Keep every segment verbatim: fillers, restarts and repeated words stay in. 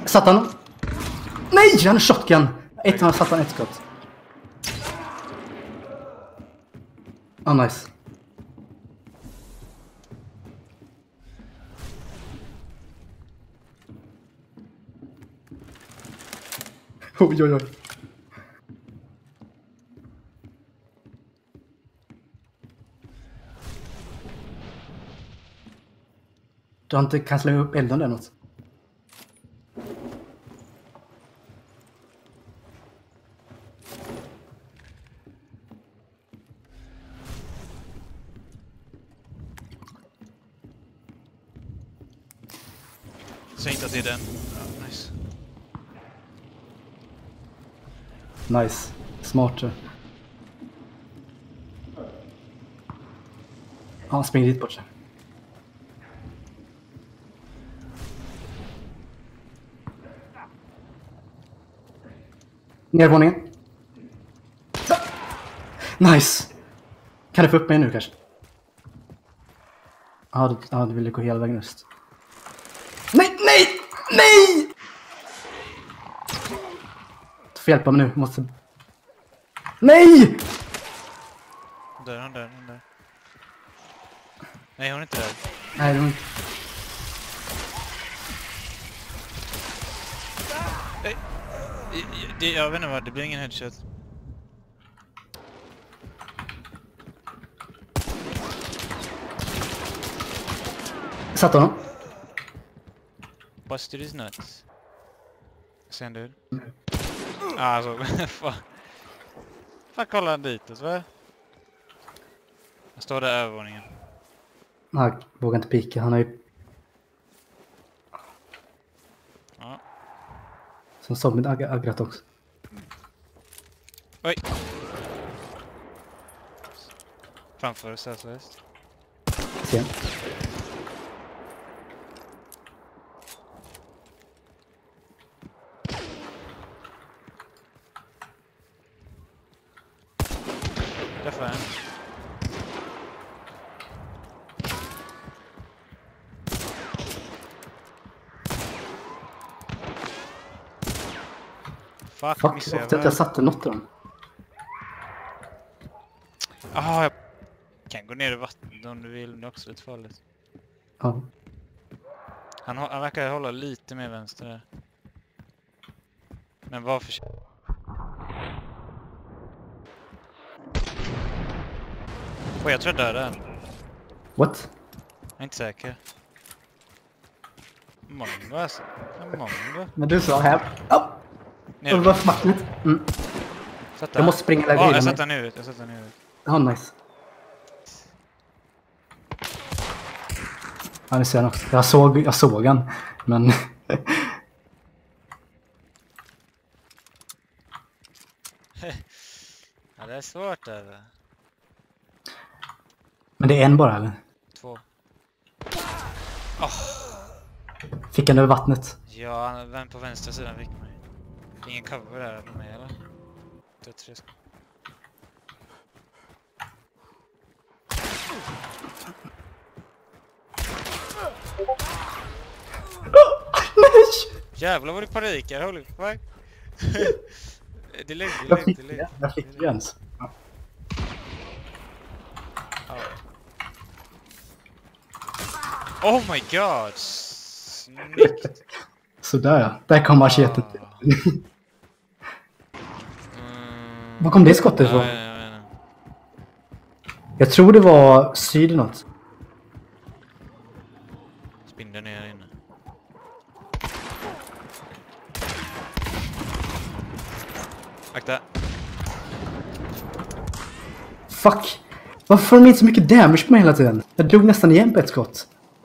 Satt han? Nej, han är shotgun. Ett han satt han ett skott. Ah, oh, nice. Oj, oj, oj. Du har inte kastat upp elden eller något? Så inte att det är den. Ja, nice. Nice. Smart. Ja, han springer dit bort sig. Nervåningen. Nice. Kan du få upp mig nu kanske? Ja, du, ja, du ville gå hela vägen öst. Nej, nej, nej! Du får hjälpa mig nu. Måste... Nej! Där, hon där, hon där. Nej, hon är inte där. Nej, hon är inte. Nej. Det, jag vet inte vad, det blir ingen headshot. Satt honom. Busted is nuts. Sen du. Mm. Ah, alltså, fan. Fan, kolla dit, va? Jag står där i övervåningen. Nej, jag vågar inte pika. Han har ju... Ja. Som såg med ag aggrat också. Oj. Framför southwest. Sen. Därför är han. Fuck, Fuck, missade jag. Fuck att jag satte något av dem. Jaha, jag kan gå ner i vattnet om du vill, men det är också lite farligt. Ja. Han, han verkar hålla lite mer vänster där. Men varför... Oj, jag tror jag dör där. What? Jag är inte säker. Mongo alltså. Mongo. Men du sa här. Oh! Det var smackligt. Mm. Jag måste springa där. Ja, jag satt den ut. Jag satt den ut. Ja, nice. Ja, det ser han också. Jag såg, jag såg han. Men... Ja, det är svårt där. Men det är en bara, eller? Två. Oh. Fick han över vattnet? Ja, han vänd på vänstra sidan fick mig. Ingen cover där på mig, eller? Det är tre sk- Nej! Jävlar vad du panikar, holy fuck. Det är lugnt, det är Jag lugnt, fick det är det. lugnt. Jag fick det ens. Oh my god! Snyggt! Sådär ja. Där kom machetet. Ah. Mm. Var kom det skottet ifrån? Ja, ja, ja, ja. Jag tror det var syd något. Spindeln ner inne. Akta! Fuck! Varför får de inte så mycket damage på mig hela tiden? Jag drog nästan igen på ett skott.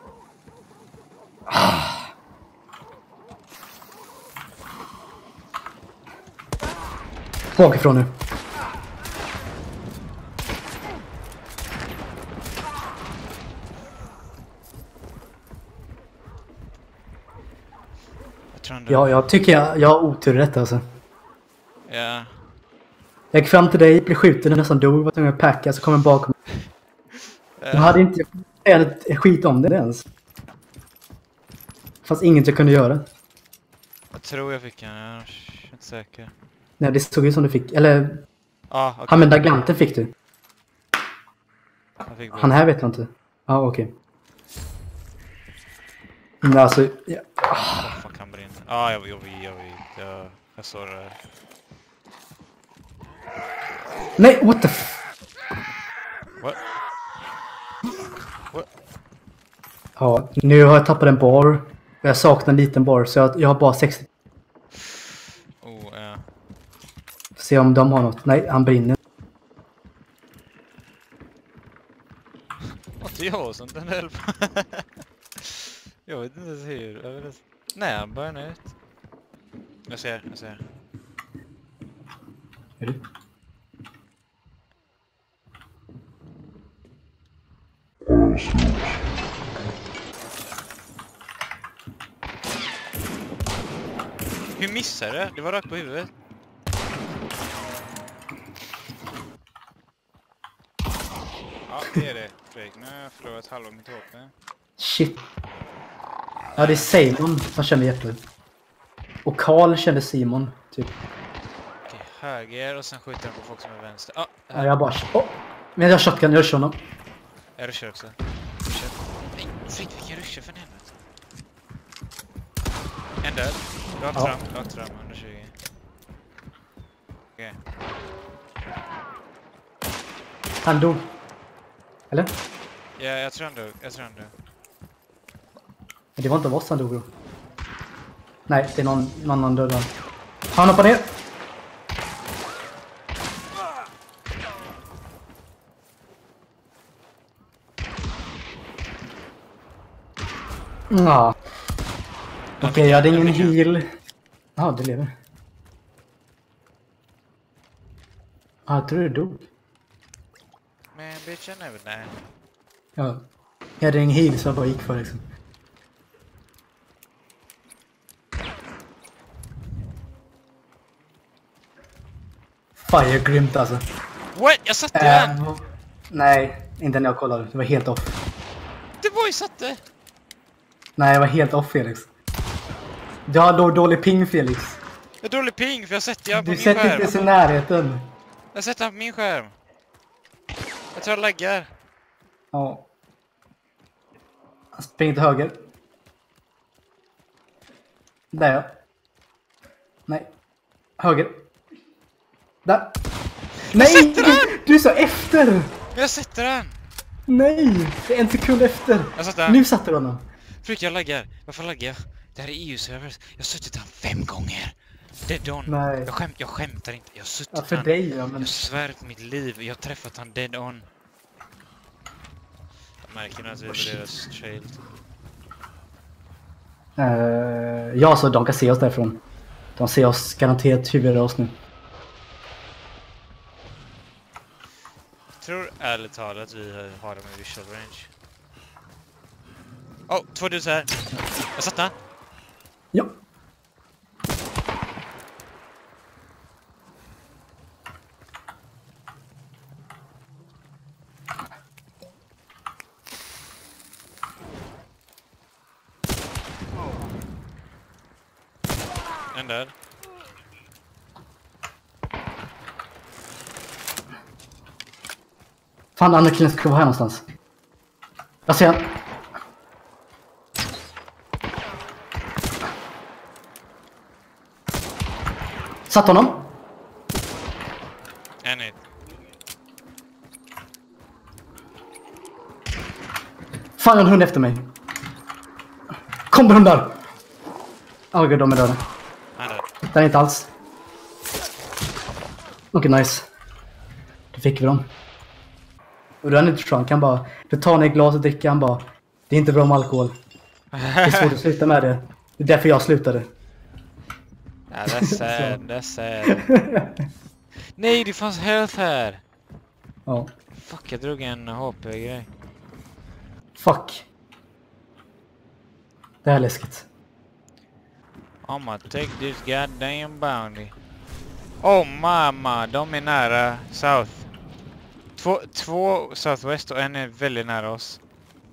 Ah. Bakifrån nu. Jag, ja, jag tycker jag, jag har otur i detta alltså. Ja. Jag gick fram till dig, blev skjuten och nästan dog. Var tvungen att packa, så kom en bakom. Jag hade inte ett skit om det ens. Fast inget jag kunde göra. tror jag fick en, jag är inte säker. Nej, det såg ut som du fick. Eller... Ja, okej. Han med Daganten fick du. Jag fick Han här vet jag inte. Ja, okej. Okay. Men alltså... Ja. Vad fan kan brinna? Ja, jag jag jag jag jag såg det. Nej, what the f... What? What? Ja, nu har jag tappat en bar. Jag saknar en liten bar, så jag, jag har bara sextio. Oh, ja. Se om de har något. Nej, han brinner. Vad är jag som den hjälp? Jag vet inte ens hur. Jag vet inte. Nej, han börjar ut. Jag ser, jag ser. Är du? Hur missar det? Det var rakt på huvudet. Ja, det är det. Fredrik, nu har jag förlorat halva mitt H P. Shit. Ja, det är Simon som kände hjärtat. Och Carl kände Simon, typ. Okej, höger och sen skjuter den på folk som är vänster. Ah, Ja, jag bara... Oh. Men jag har shotgun, jag kör honom. jag rushar också. Rushar. Nej, Fritt, vilken rushar för helvete. En död. Rakt Ja. fram, rakt fram, hundratjugo. Okej. Han dog. Eller? Ja, jag tror han dog. Jag tror han dog. Men det var inte av oss han dog då. Nej, det är någon, någon annan död. Han hoppar ner. Ja. Okej, okay, jag hade ingen heal. Ja, du lever. Ja, jag tror du dog. Men bitch, jag never die. Ja. Jag hade ingen heal så jag bara gick för liksom. Fire grymt alltså. What? Jag satte den! Äh, nej, inte när jag kollade. Det var helt off. Det var ju satte! Nej, jag var helt off, Felix. Du har då dålig ping, Felix. Jag är dålig ping för jag sätter jag på Du min sätter skärm. inte ens i närheten. Jag sätter på min skärm. Jag tror jag laggar. Ja. Spring till höger. Där ja. Nej. Höger. Där. Nej! Du, du sa efter! Men jag sätter den! Nej! Det är en sekund efter. Jag satte den. Nu satte du honom. Frick, jag laggar. Varför laggar jag? Det här är E U-servers. Jag har suttit den fem gånger. Det är Don. Nej. Jag, skämt, jag skämtar inte. Jag har suttit Ja, för han. dig ja, men... Jag svär på mitt liv. Jag har träffat han dead on. Jag märker nu att vi är deras trail. Uh, ja, så de kan se oss därifrån. De ser oss garanterat huvudare oss nu. Jag tror ärligt talat att vi har dem i visual range. Åh, oh, två dudes här. Jag satt där. Ja. En där. Fan, andra killen ska vara här någonstans. Jag ser han. Satt honom. En hit. Fan, en hund efter mig. Kom hundar. Åh oh, gud, de är döda. Han är död. Den är inte alls. Okej, okay, nice. Då fick vi dem. Och då är han inte drunk, han bara... Du tar ner glas och dricker, han bara... Det är inte bra med alkohol. Det är svårt att sluta med det. Det är därför jag slutade. Ja, det är sad, det är sad. Nej, det fanns health här. Ja. Fuck, jag drog en H P-grej. Fuck. Det här är läskigt. I'm gonna take this goddamn bounty. Oh mamma, de är nära south. Två, två southwest och en är väldigt nära oss.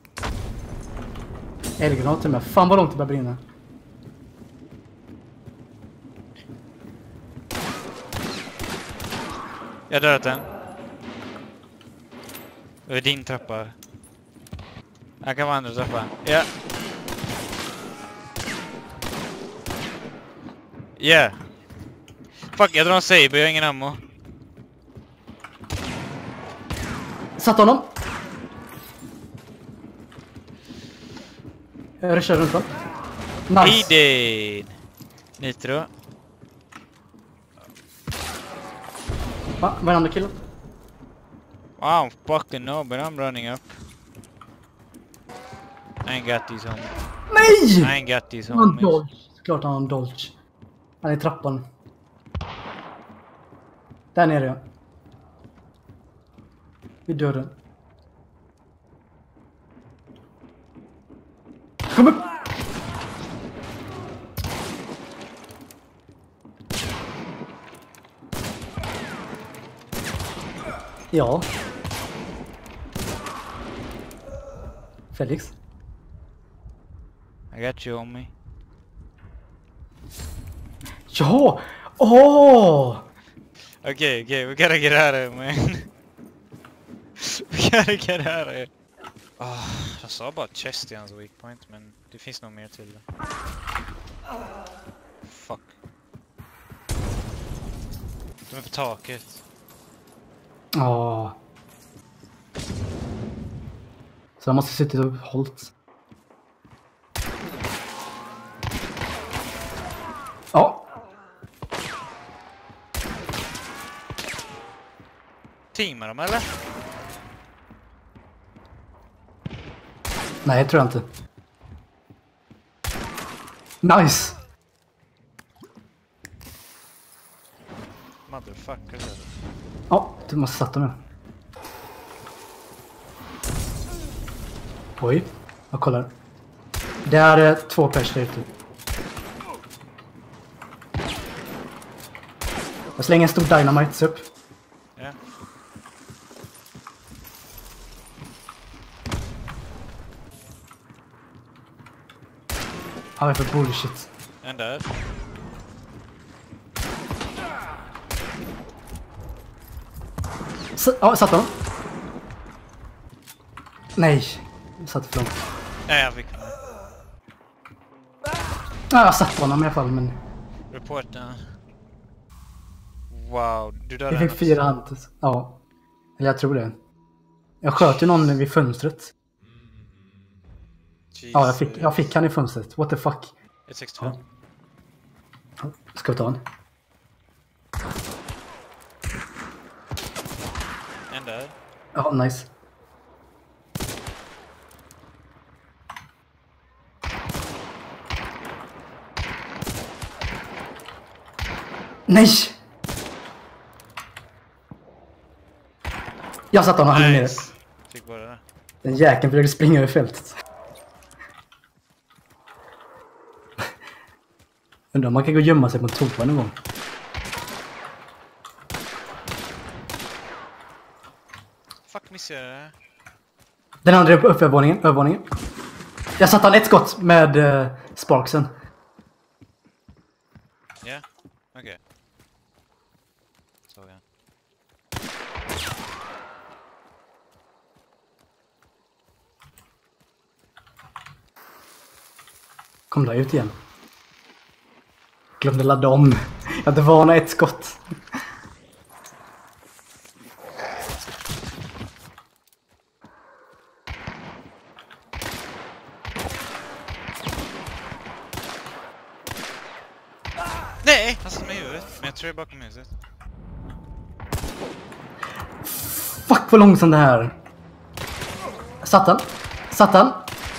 Eldgranater med. Fan vad långt det börjar brinna. Jag har dödat den. Det är din trappa. Jag kan vara andra trappa. Ja. Yeah. Fuck, jag drar en saber, jag har ingen ammo. Satt honom. Jag rushar runt honom. Nice. He did. Nitro. Va? Vad är andra killen? Wow, fucking no, but I'm running up. I ain't got these homies. Nej! I ain't got these Han har en homies. dodge. Klart han har en dodge. Han är i trappan. Där nere, ja. Vid dörren. Kom upp! Ja. Felix. I got you homie. Ja! Åh! Okay, okay, we gotta get out of here, man. We gotta get out of here. Oh, jag sa bara chest i hans weak point, men det finns nog mer till det. Fuck. De är på taket. Åh. Så jag måste sitta och hållt. Ja. Teamar de eller? Nej, tror jag inte. Nice. Motherfucker. Ja, du måste sätta mig. Oj, jag kollar. Det är två pers där ute. Jag slänger en stor dynamite upp. Ja. Vad är för bullshit? En där. S ja, satt honom. Nej, jag satt för långt. Nej, jag fick den. Ja, jag satt honom i alla fall, men... Reporten. Wow, du dödade Jag den fick också. fyra hands. Ja. Eller jag tror det. Jag sköt ju någon vid fönstret. Jesus. Ja, jag fick, jag fick han i fönstret. What the fuck? ett sex två. Ja. Ska vi ta han? En där. Ja, nice. Nej! Jag satt honom, han är nere. Nice. Fick bara det. Den jäkeln försöker springa över fältet. Undrar om man kan gå och gömma sig på en toa någon gång. Fuck, missade jag det här? Den andra är på övervåningen. övervåningen. Jag satt han ett skott med uh, sparksen. Ja, yeah. okej. Okay. Så ja. Kom där ut igen. Glömde ladda om. Jag hade vana ett skott. Nej! Han satt med i huvudet. Men jag tror det är bakom huset. Fuck vad långsam det här. Satt han. Satt han.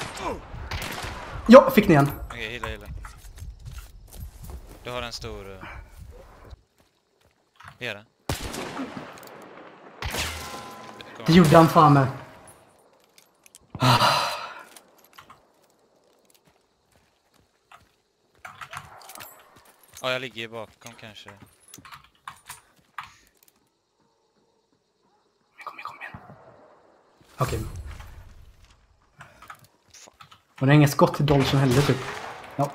Ja, fick ni en. Okej, okay, hila, hila. Du har en stor... Uh... Ge den. Det gjorde han fan med. Ja, jag ligger bakom kanske. Kom igen, kom igen. Okej. Okay. Och det är inget skott till Dolchen heller typ. Ja.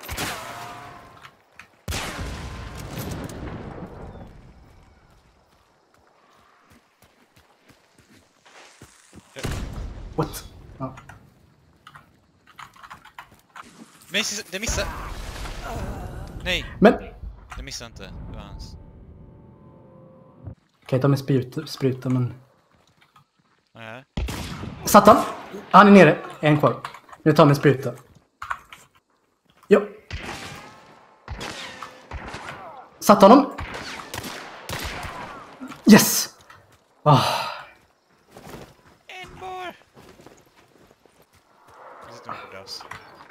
Men det missar. Nej. Men... Det missar inte. Det var hans. Kan jag ta med spruta, spruta men... Nej. Satt han? Han är nere. En kvar. Nu tar jag med spruta. Jo. Satt honom. Yes! Oh. En more! Jag sitter på dass.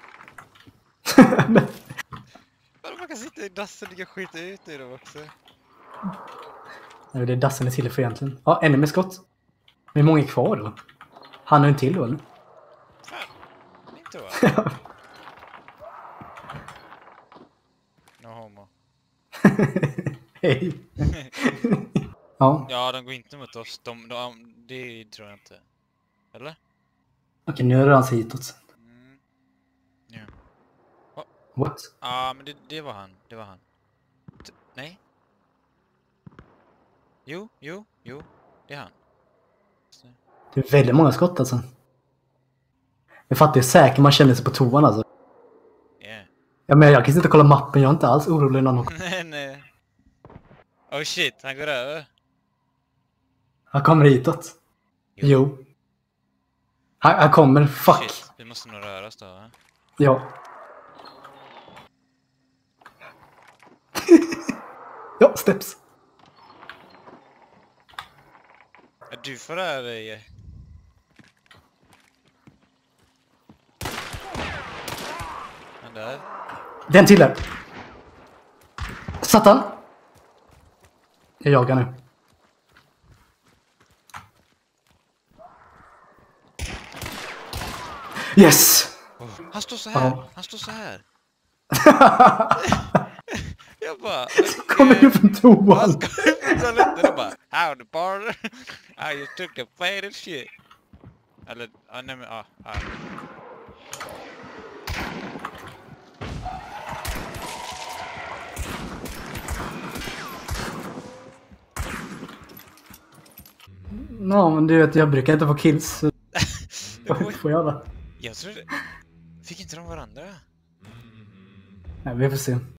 Man kan sitta i dassen och skita ut i dem också. Nej, det är dassen är till för egentligen. Ja, ännu mer skott. Men hur många är kvar då? Han har en till då, eller? Fan, inte va? No homo. Hej. Ja. Ja, de går inte mot oss. De, de, det tror jag inte. Eller? Okej, nu rör han sig hitåt. Mm. Ja. What? Ja, ah, men det, det var han. Det var han. T nej? Jo, jo, jo. Det är han. Så. Det är väldigt många skott alltså. Jag fattar ju säkert man känner sig på toan alltså. Yeah. Ja, men jag kan inte kolla mappen, jag är inte alls orolig någon. Nej, nej. Oh shit, han går över. Han kommer hitåt. Jo. jo. Han, han kommer, fuck. Shit, vi måste nog röra oss då, va? Ja. Ja, steps. Ja, du får röra dig. Han där. Den till där. Satt han? Jag jagar nu. Yes! Oh, han står så här. Oh. Han står så här. Jag bara... Kommer du från toan? Han ska ut från toaletten och bara... How the bar? How you took the plate and shit. Eller... Ah, nej men... Ah, ah. Ja, men du vet, jag brukar inte få kills. Vad får jag då? Jag tror det... Fick inte de varandra? Nej, vi får se.